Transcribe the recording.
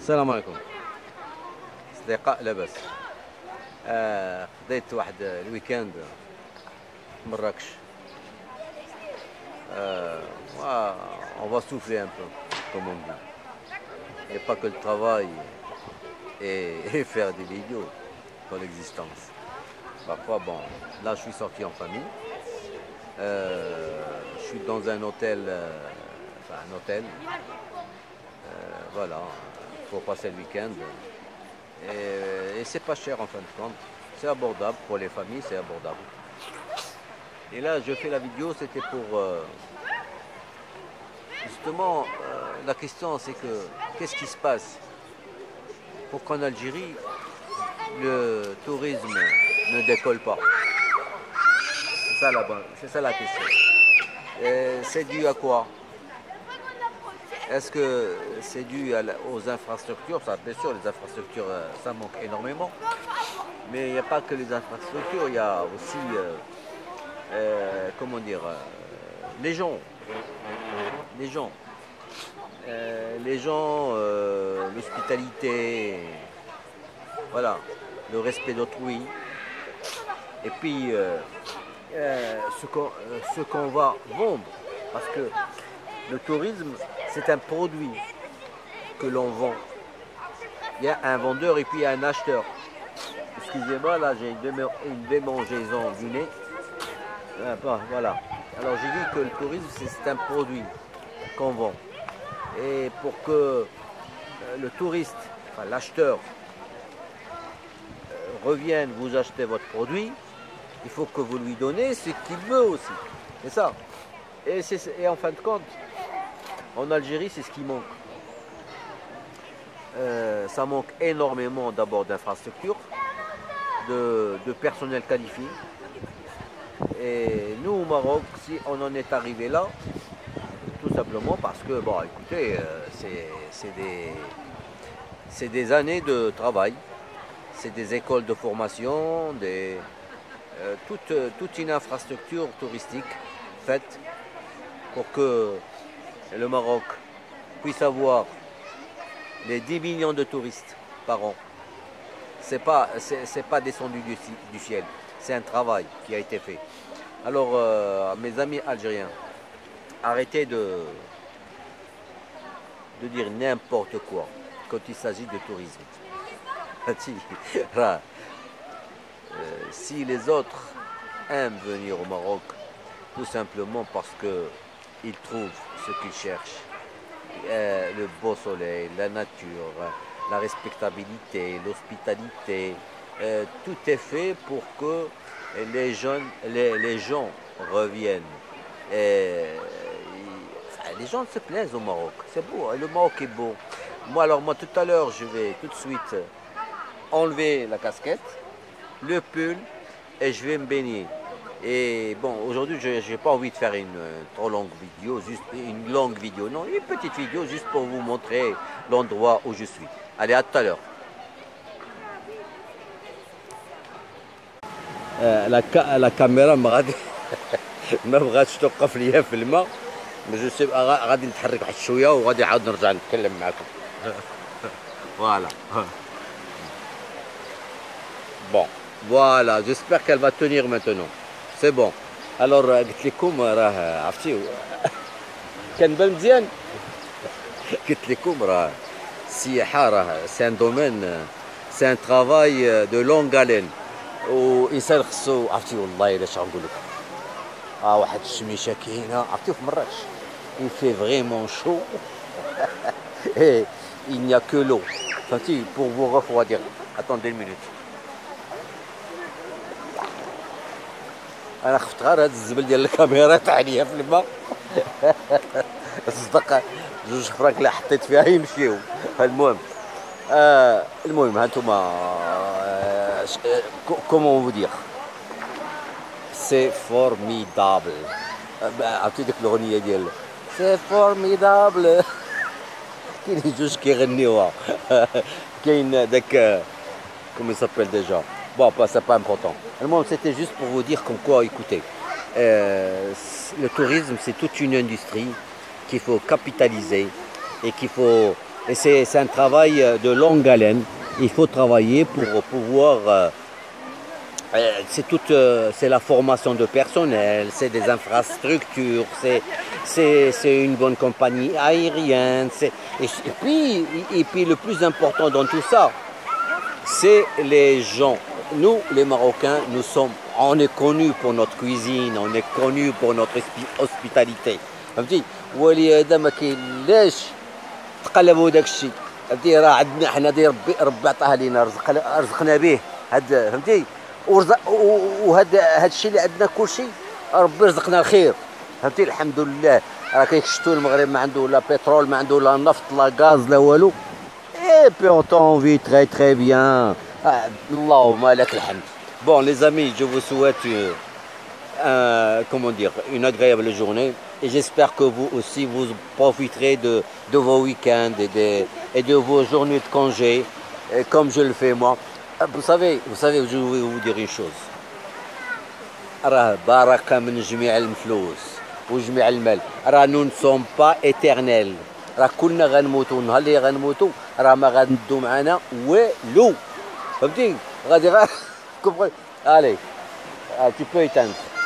السلام عليكم أصدقاء لاباس. قضيت واحد الويكاند في مراكش. On va souffler un peu, comme on dit. Il n'y a pas que le travail et faire des vidéos dans l'existence. Parfois, bon, là je suis sorti en famille. Je suis dans un hôtel, voilà, pour passer le week-end. Et c'est pas cher en fin de compte. C'est abordable pour les familles, c'est abordable. Et là, je fais la vidéo, c'était pour justement la question, c'est que qu'est-ce qui se passe pour qu'en Algérie le tourisme ne décolle pas? C'est ça la question. C'est dû à quoi? Est-ce que c'est dû aux infrastructures? Bien sûr, les infrastructures, ça manque énormément. Mais il n'y a pas que les infrastructures, il y a aussi, comment dire, les gens. L'hospitalité, voilà, le respect d'autrui. Et puis, ce qu'on va vendre, parce que le tourisme, c'est un produit que l'on vend. Il y a un vendeur et puis il y a un acheteur. Excusez-moi, là j'ai une démangeaison du nez. Voilà. Alors j'ai dit que le tourisme, c'est un produit qu'on vend. Et pour que le touriste, enfin l'acheteur, revienne vous acheter votre produit, il faut que vous lui donnez ce qu'il veut aussi. C'est ça. Et en fin de compte, en Algérie, c'est ce qui manque. Ça manque énormément d'abord d'infrastructures, de personnel qualifié. Et nous au Maroc, si on en est arrivé là, tout simplement parce que, bon, écoutez, c'est des années de travail, c'est des écoles de formation, toute une infrastructure touristique faite pour que le Maroc puisse avoir les 10 millions de touristes par an. C'est pas descendu du ciel, c'est un travail qui a été fait. Alors, mes amis algériens, arrêtez de dire n'importe quoi quand il s'agit de tourisme. Si les autres aiment venir au Maroc, tout simplement parce qu'ils trouvent ce qu'ils cherchent, le beau soleil, la nature, la respectabilité, l'hospitalité, tout est fait pour que les gens reviennent. Les gens se plaisent au Maroc, c'est beau, le Maroc est beau. Moi tout à l'heure, je vais tout de suite enlever la casquette, le pull et je vais me baigner. Et bon, aujourd'hui, je n'ai pas envie de faire une trop longue vidéo, juste une longue vidéo, non, une petite vidéo juste pour vous montrer l'endroit où je suis. Allez, à tout à l'heure. La caméra ما بغاتش توقف ليا في الماء، جو سي غادي نتحرك واحد شويه وغادي عاود نرجع نتكلم معكم. Voilà. Bon, voilà, j'espère qu'elle va tenir maintenant. C'est bon. Alors قلت لكم راه عرفتي كنبان مزيان. قلت لكم راه السياحه راه سي ان دومين، سي ان ترافاي دو لونغ غالين، وانسان خصو عرفتي والله الا اش غنقول لك. واحد الشميشه كاينه عرفتي في مراكش. Il fait vraiment chaud. Et il n'y a que l'eau. فهمتي pour vous refroidir. Attendez une minute. انا خفت غير هاد الزبل ديال الكاميرا تاع عليا في الماء. صدق جوج فراك اللي حطيت فيها يمشيو. المهم هانتوما كومون فو دير سي فورميدابل. عرفتي ديك الاغنيه ديال سي فورميدابل كاين جوج كيغنيوها. كاين داك كومون سابيل ديجا. Bon, c'est pas important. C'était juste pour vous dire comme quoi, écoutez, le tourisme, c'est toute une industrie qu'il faut capitaliser et qu'il faut Et c'est un travail de longue haleine. Il faut travailler pour pouvoir. C'est la formation de personnel, c'est des infrastructures, c'est une bonne compagnie aérienne. Et puis le plus important dans tout ça, c'est les gens. Nous, les Marocains, on est connus pour notre cuisine, on est connus pour notre hospitalité. فهمتي؟ ولهذا ما كاينلاش تقلبوا داك الشيء. فهمتي؟ راه عندنا حنا ربي عطاها لينا رزقنا به هاد فهمتي؟ وهذا الشيء اللي عندنا كل شيء ربي رزقنا الخير. فهمتي؟ الحمد لله. راه شفتوا المغرب ما عنده لا بترول، ما عنده لا نفط لا غاز لا والو. Et puis on t'en vit très très bien. Allahumma lak alhamd. Bon les amis, je vous souhaite comment dire, une agréable journée et j'espère que vous aussi vous profiterez de vos week-ends et de vos journées de congé comme je le fais moi. Vous savez, je vais vous dire une chose. راه بركة من جميع الفلوس وجميع المال. راه nous ne sommes pas éternels. راه كلنا غنموتوا، النهار اللي غنموتوا راه ما غندو معنا والو. فهمتي؟ غادي كومبري. Allez, tu peux éteindre.